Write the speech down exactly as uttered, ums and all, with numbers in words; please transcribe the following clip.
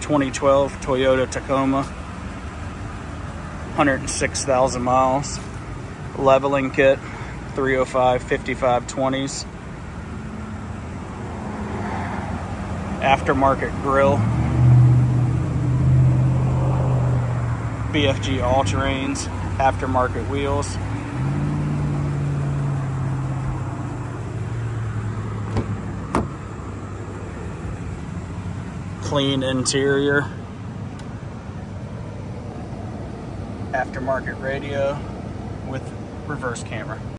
twenty twelve Toyota Tacoma, one hundred six thousand miles. Leveling kit, three oh five fifty-five twenties. Aftermarket grill. B F G all-terrains, aftermarket wheels. Clean interior. Aftermarket radio with reverse camera.